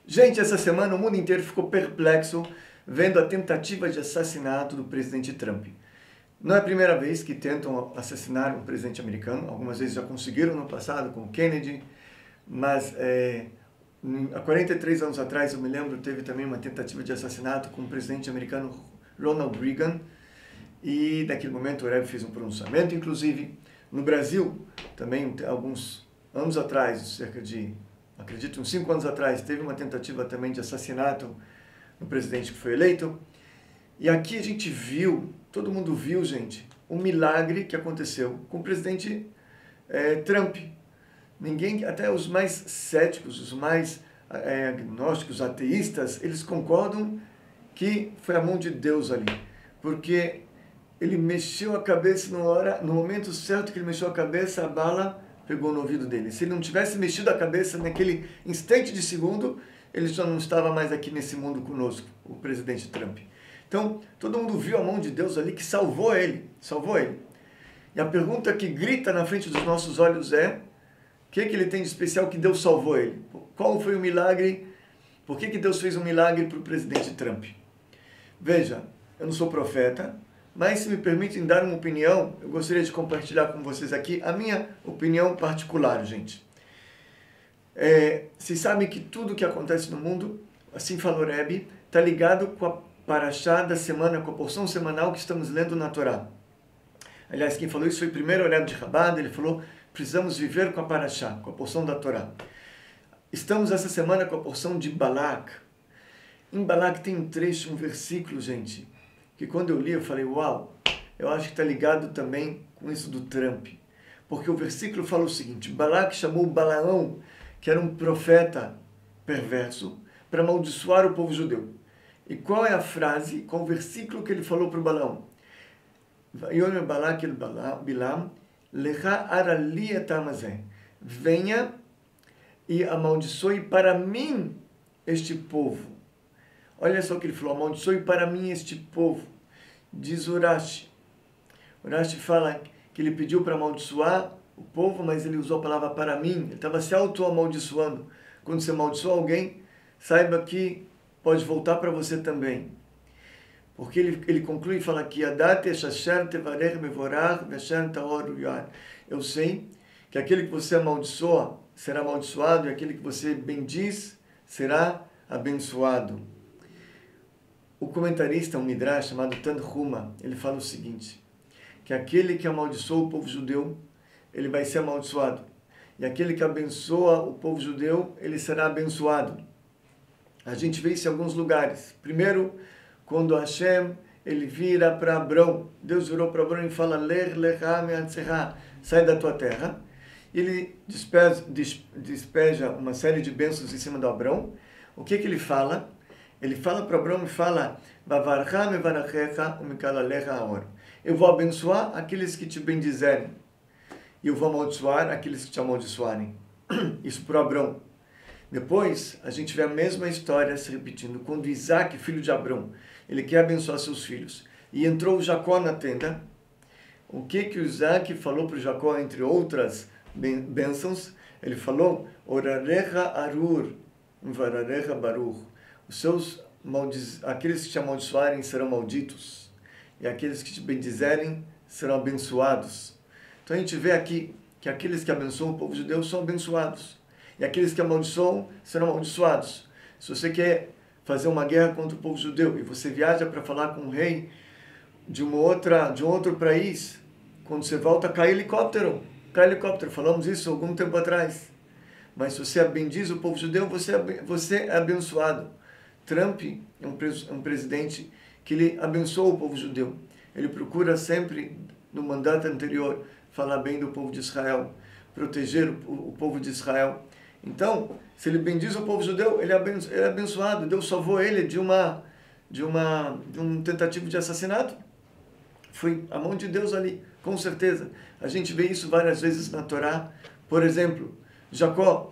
Gente, essa semana o mundo inteiro ficou perplexo vendo a tentativa de assassinato do presidente Trump. Não é a primeira vez que tentam assassinar um presidente americano, algumas vezes já conseguiram no passado com Kennedy, mas há 43 anos atrás, eu me lembro, teve também uma tentativa de assassinato com o presidente americano Ronald Reagan, e naquele momento o Rebbe fez um pronunciamento, inclusive. No Brasil, também alguns anos atrás, cerca de, acredito, uns 5 anos atrás, teve uma tentativa também de assassinato no presidente que foi eleito. E aqui a gente viu, todo mundo viu, gente, um milagre que aconteceu com o presidente Trump. Ninguém, até os mais céticos, os mais agnósticos, ateístas, eles concordam que foi a mão de Deus ali. Porque ele mexeu a cabeça no momento certo que ele mexeu a cabeça, a bala pegou no ouvido dele. Se ele não tivesse mexido a cabeça naquele instante de segundo, ele já não estava mais aqui nesse mundo conosco, o presidente Trump. Então, todo mundo viu a mão de Deus ali que salvou ele, salvou ele. E a pergunta que grita na frente dos nossos olhos é: o que ele tem de especial que Deus salvou ele? Qual foi o milagre? Por que Deus fez um milagre para o presidente Trump? Veja, eu não sou profeta, mas se me permitem dar uma opinião, eu gostaria de compartilhar com vocês aqui a minha opinião particular, gente. Vocês sabem que tudo que acontece no mundo, assim falou Rebbe, está ligado com a Parashá da semana, com a porção semanal que estamos lendo na Torá. Aliás, quem falou isso foi o primeiro Rebbe de Chabad, ele falou: precisamos viver com a Parashá, com a porção da Torá. Estamos essa semana com a porção de Balak. Em Balak tem um trecho, um versículo, gente, que quando eu li eu falei: uau, eu acho que está ligado também com isso do Trump. Porque o versículo fala o seguinte: Balak chamou Balaão, que era um profeta perverso, para amaldiçoar o povo judeu. E qual é a frase, qual o versículo que ele falou para o Balaão? Vayomer Balak el Bilam, lecha arali etamazé. Venha e amaldiçoe para mim este povo. Olha só o que ele falou: amaldiçoe para mim este povo. Diz Urashi. Urashi fala que ele pediu para amaldiçoar o povo, mas ele usou a palavra para mim. Ele estava se auto-amaldiçoando. Quando você amaldiçoa alguém, saiba que pode voltar para você também. Porque ele conclui e fala aqui: eu sei que aquele que você amaldiçoa será amaldiçoado, e aquele que você bendiz será abençoado. O comentarista, um midrash chamado Tanhuma, ele fala o seguinte: que aquele que amaldiçoa o povo judeu, ele vai ser amaldiçoado. E aquele que abençoa o povo judeu, ele será abençoado. A gente vê isso em alguns lugares. Primeiro, quando Hashem, ele vira para Abrão, Deus virou para Abrão e fala: Ler lecha me'atzecha, sai da tua terra. Ele despeja uma série de bênçãos em cima do Abrão. O que ele fala? Ele fala para Abrão e fala: eu vou abençoar aqueles que te bendizerem, e eu vou amaldiçoar aqueles que te amaldiçoarem. Isso para Abrão. Depois, a gente vê a mesma história se repetindo. Quando Isaac, filho de Abrão, ele quer abençoar seus filhos, e entrou Jacó na tenda, o que o Isaac falou para Jacó, entre outras bênçãos? Ele falou: Orarecha arur, vararecha baruch. Aqueles que te amaldiçoarem serão malditos, e aqueles que te bendizerem serão abençoados. Então a gente vê aqui que aqueles que abençoam o povo judeu são abençoados, e aqueles que amaldiçoam serão amaldiçoados. Se você quer fazer uma guerra contra o povo judeu e você viaja para falar com um rei de um outro país, quando você volta, cai helicóptero. Falamos isso algum tempo atrás. Mas se você bendiz o povo judeu, você é abençoado. Trump é um presidente que ele abençoa o povo judeu. Ele procura sempre, no mandato anterior, falar bem do povo de Israel, proteger o povo de Israel. Então, se ele bendiz o povo judeu, ele é abençoado. Deus salvou ele de um tentativa de assassinato. Foi a mão de Deus ali, com certeza. A gente vê isso várias vezes na Torá. Por exemplo, Jacó,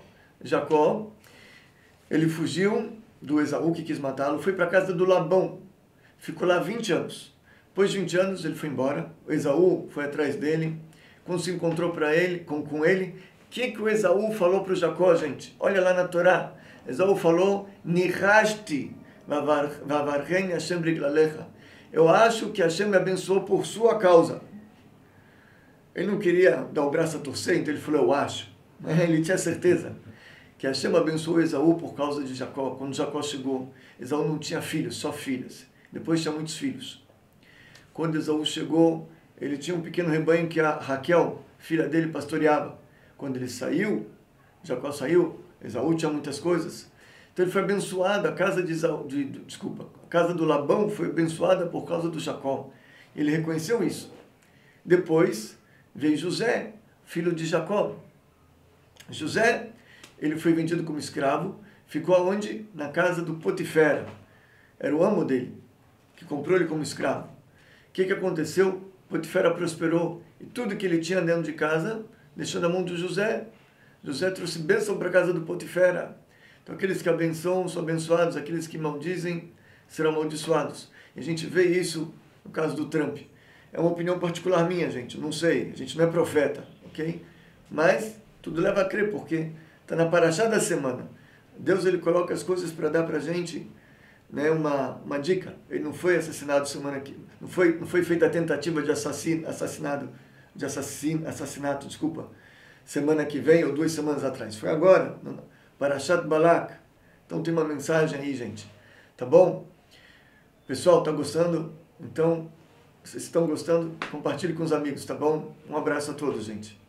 ele fugiu do Esaú, que quis matá-lo, foi para a casa do Labão, ficou lá 20 anos. Depois de 20 anos ele foi embora, o Esaú foi atrás dele, quando se encontrou com ele, o que o Esaú falou para o Jacó, gente? Olha lá na Torá, Esaú falou, Nihashti vavarchen Hashem beglalecha. Eu acho que Hashem me abençoou por sua causa. Ele não queria dar o braço a torcer, então ele falou, eu acho. Ele tinha certeza que Hashem abençoou Esaú por causa de Jacó. Quando Jacó chegou, Esaú não tinha filhos, só filhas. Depois tinha muitos filhos. Quando Esaú chegou, ele tinha um pequeno rebanho que a Raquel, filha dele, pastoreava. Quando ele saiu, Jacó saiu, Esaú tinha muitas coisas. Então ele foi abençoado, a casa a casa do Labão foi abençoada por causa do Jacó. Ele reconheceu isso. Depois veio José, filho de Jacó. José, ele foi vendido como escravo, ficou aonde? Na casa do Potifera. Era o amo dele, que comprou ele como escravo. O que aconteceu? Potifera prosperou e tudo que ele tinha dentro de casa deixou na mão de José. José trouxe bênção para a casa do Potifera. Então aqueles que abençoam são abençoados, aqueles que maldizem serão amaldiçoados. E a gente vê isso no caso do Trump. É uma opinião particular minha, gente, não sei, a gente não é profeta, ok? Mas tudo leva a crer, porque está na paraxá da semana. Deus ele coloca as coisas para dar para a gente, né, uma dica. Ele não foi assassinado semana que não foi feita a tentativa de assassinato, semana que vem ou 2 semanas atrás. Foi agora, Parashat Balak. Então tem uma mensagem aí, gente. Tá bom? Pessoal, tá gostando? Então, vocês estão gostando? Compartilhe com os amigos, tá bom? Um abraço a todos, gente.